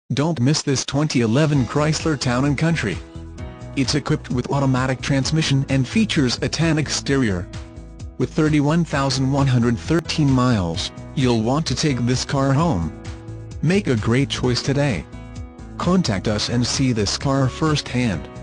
Don't miss this 2011 Chrysler Town & Country. It's equipped with automatic transmission and features a tan exterior. With 31,113 miles, you'll want to take this car home. Make a great choice today. Contact us and see this car firsthand.